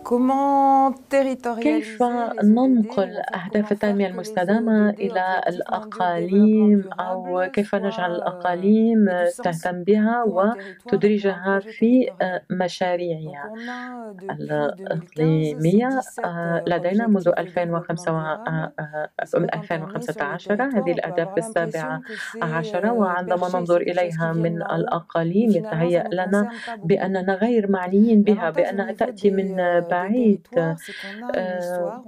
كيف ننقل أهداف التنمية المستدامة إلى الأقاليم، أو كيف نجعل الأقاليم تهتم بها وتدرجها في مشاريعها الإقليمية؟ لدينا منذ 2015 هذه الأهداف السابعة عشرة، وعندما ننظر إليها من الأقاليم يتهيأ لنا بأننا غير معنيين بها، بأنها تأتي من بعيد. آآ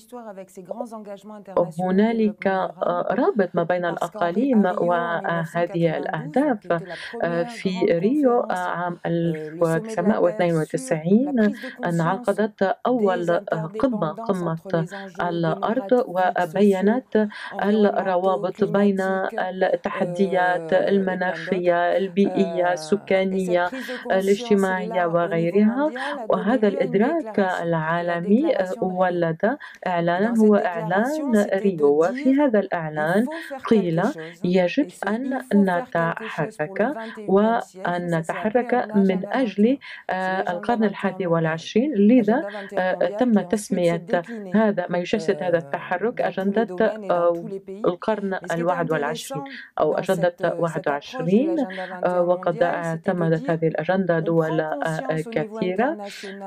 هنالك رابط ما بين الأقاليم وهذه الأهداف. في ريو عام 1992 انعقدت أول قمة الأرض، وبيّنت الروابط بين التحديات المناخية، البيئية، السكانية، الاجتماعية وغيرها. وهذا الإدراك العالمي ولد إعلانًا هو إعلان ريو، وفي هذا الإعلان قيل يجب أن نتحرك، وأن نتحرك من أجل القرن ال21. لذا تم تسمية هذا ما يجسد هذا التحرك أجندة القرن ال21 أو أجندة 21. وقد اعتمدت هذه الأجندة دول كثيرة.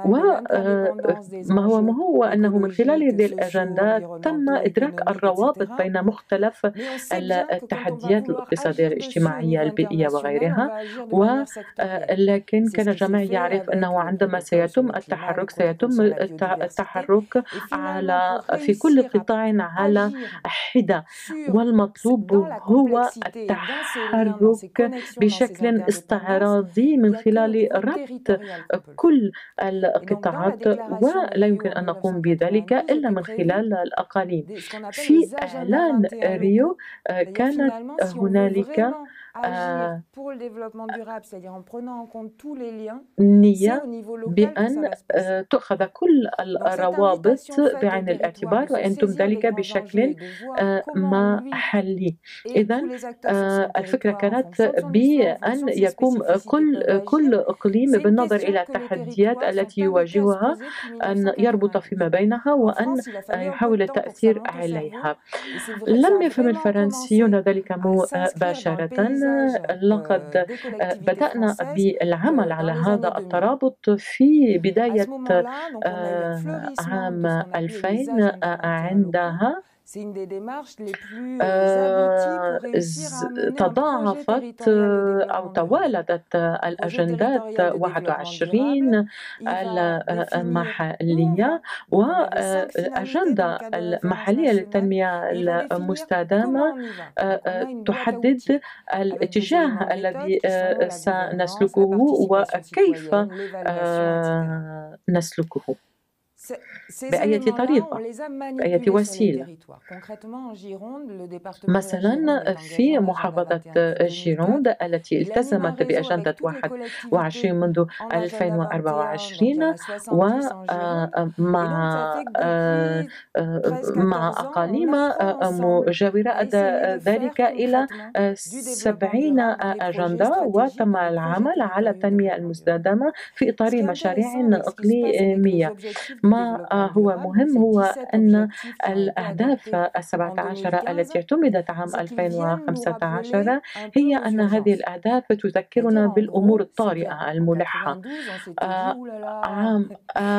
وما هو مهم هو أنه من خلال هذه الأجندات تم إدراك الروابط بين مختلف التحديات الاقتصادية، الاجتماعية، البيئية وغيرها. ولكن كان الجميع يعرف أنه عندما سيتم التحرك سيتم التحرك في كل قطاع على حدة، والمطلوب هو التحرك بشكل استعراضي من خلال ربط كل القطاعات، ولا يمكن أن نقوم بذلك إلا من خلال الأقاليم. في إعلان ريو كانت هنالك نية بأن تؤخذ كل الروابط بعين الاعتبار وأن تُم ذلك بشكل محلي. إذن الفكرة كانت بأن يقوم كل إقليم بالنظر إلى التحديات التي يواجهها، أن يربط فيما بينها وأن يحاول التأثير عليها. لم يفهم الفرنسيون ذلك مباشرة. لقد بدأنا بالعمل على هذا الترابط في بداية عام 2000. عندها تضاعفت أو توالدت الأجندات 21 المحلية، والأجندة المحلية للتنمية المستدامة تحدد الاتجاه الذي سنسلكه وكيف نسلكه، بأية طريقة، بأية وسيلة. مثلا في محافظة جيروند التي التزمت بأجندة 21 منذ 2024، ومع أقاليم مجاورة أدى ذلك إلى 70 أجندة، وتم العمل على التنمية المستدامة في إطار مشاريع إقليمية. ما هو مهم هو أن الأهداف 17 التي اعتمدت عام 2015 هي أن هذه الأهداف تذكرنا بالأمور الطارئة الملحة. عام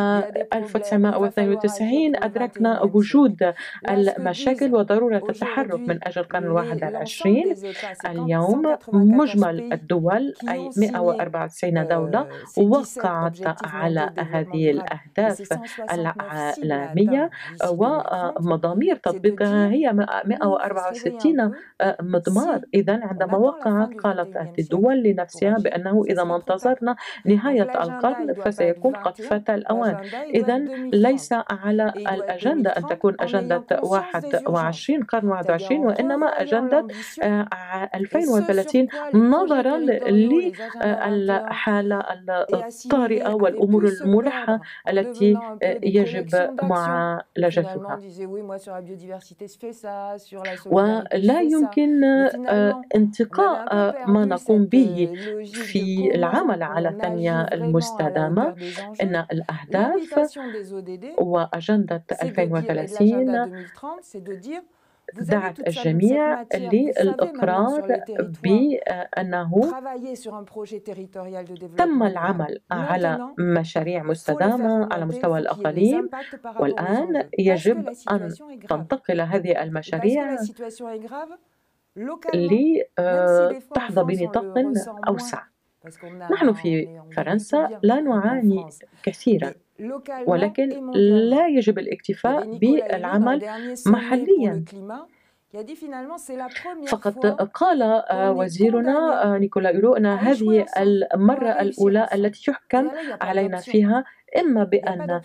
1992 أدركنا وجود المشاكل وضرورة التحرك من أجل القرن ال21. اليوم مجمل الدول أي 194 دولة وقعت على هذه الأهداف العالمية، ومضامير تطبيقها هي 164 مضمار. إذن عندما وقعت قالت هذه الدول لنفسها بأنه إذا ما انتظرنا نهاية القرن فسيكون قد فات الأوان. إذن ليس على الأجندة أن تكون أجندة 21 قرن 21، وإنما أجندة 2030 نظرا للحالة الطارئة والأمور الملحة التي يجب معالجتها. ولا يمكن انتقاء ما نقوم به في العمل على التنمية المستدامة. إن الأهداف وأجندة 2030 دعت الجميع للإقرار بأنه تم العمل على مشاريع مستدامة على مستوى الأقاليم، والآن يجب أن تنتقل هذه المشاريع لتحظى بنطاق أوسع. نحن في فرنسا لا نعاني كثيرا، ولكن لا يجب الاكتفاء بالعمل محليا فقط. قال وزيرنا نيكولا هولو أن هذه المرة الأولى التي يحكم علينا فيها إما بأن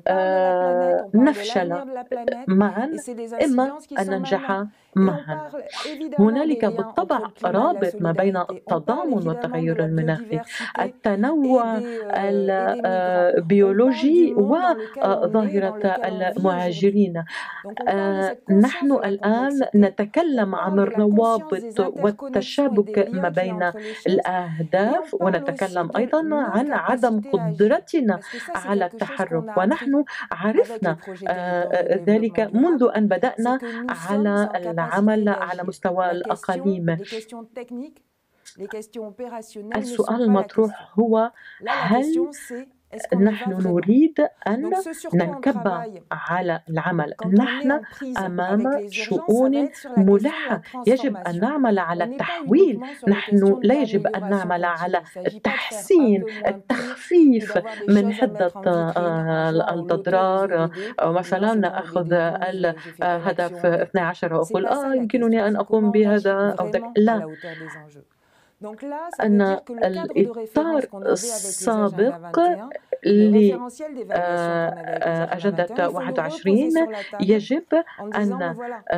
نفشل معا إما أن ننجح معا. هنالك بالطبع رابط ما بين التضامن والتغير المناخي، التنوع البيولوجي وظاهرة المهاجرين. نحن الآن نتكلم عن الروابط والتشابك ما بين الأهداف، ونتكلم أيضا عن عدم قدرتنا على التحرك، ونحن عرفنا ذلك منذ أن بدأنا على العمل على مستوى الأقاليم. السؤال المطروح هو: هل نحن نريد أن ننكب على العمل؟ نحن أمام شؤون ملحة، يجب أن نعمل على التحويل. نحن لا يجب أن نعمل على التحسين، التخفيف من حدة الأضرار. مثلا نأخذ الهدف 12 وأقول يمكنني أن أقوم بهذا أو ذاك. لا، أن الإطار السابق لأجندة 21 يجب أن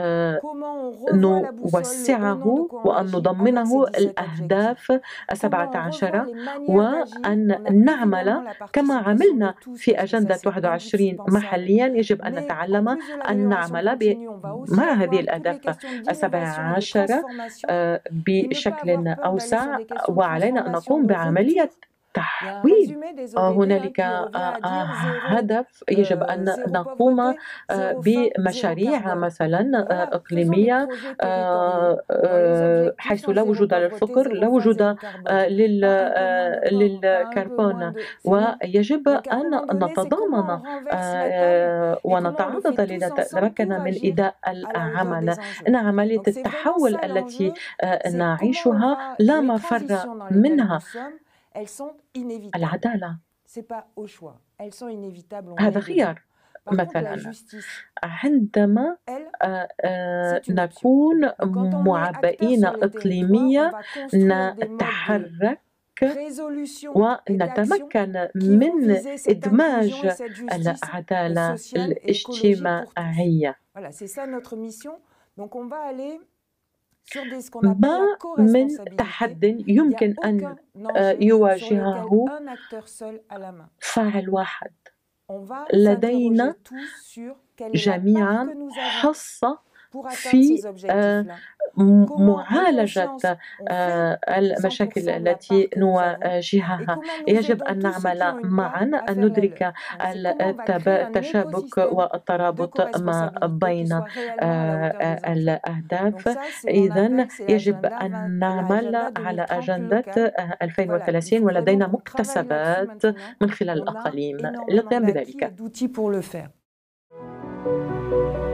نوسعه وأن نضمنه الأهداف 17، وأن نعمل كما عملنا في أجندة 21 محليا. يجب أن نتعلم أن نعمل مع هذه الأهداف 17 بشكل أوسع، وعلينا أن نقوم بعملية تحويل. هنالك هدف يجب أن نقوم بمشاريع مثلا إقليمية حيث لا وجود للفقر، لا وجود للكربون، ويجب أن نتضامن ونتعاضد لنتمكن من إداء العمل. إن عملية التحول التي نعيشها لا مفر منها. العدالة هذا خيار. مثلا عندما نكون معبئين إقليمية نتحرك ونتمكن من إدماج العدالة الاجتماعية. ما من تحدي يمكن أن يواجهه فاعل واحد. لدينا جميعا حصة في معالجة المشاكل التي نواجهها. يجب أن نعمل معا، أن ندرك التشابك والترابط ما بين الأهداف. إذن يجب أن نعمل على أجندة 2030، ولدينا مكتسبات من خلال الأقاليم للقيام بذلك.